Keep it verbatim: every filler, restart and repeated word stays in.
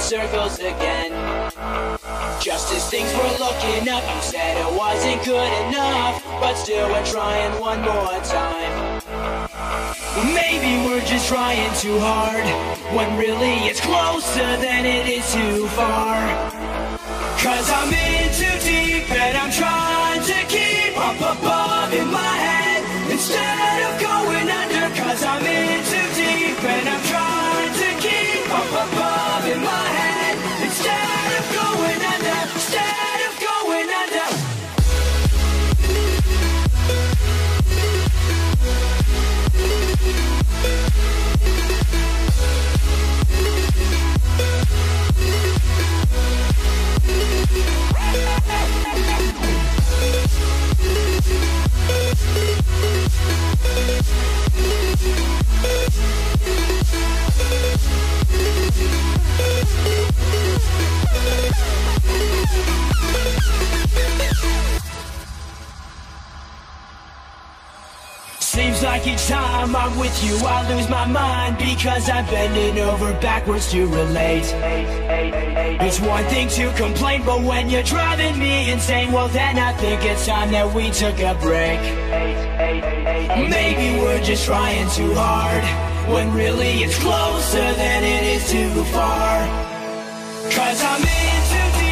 circles again. Just as things were looking up, you said it wasn't good enough, but still we're trying one more time. Maybe we're just trying too hard, when really it's closer than it is too far. Cause I'm in too deep and I'm trying to keep up above in my head instead of going under. Cause I'm in too deep and I'm trying to keep up above in my head instead of going under, instead of going under. Seems like each time I'm with you I lose my mind, because I'm bending over backwards to relate. It's one thing to complain, but when you're driving me insane, well then I think it's time that we took a break. Maybe we're just trying too hard, when really it's closer than it is too far. Cause I'm in too deep.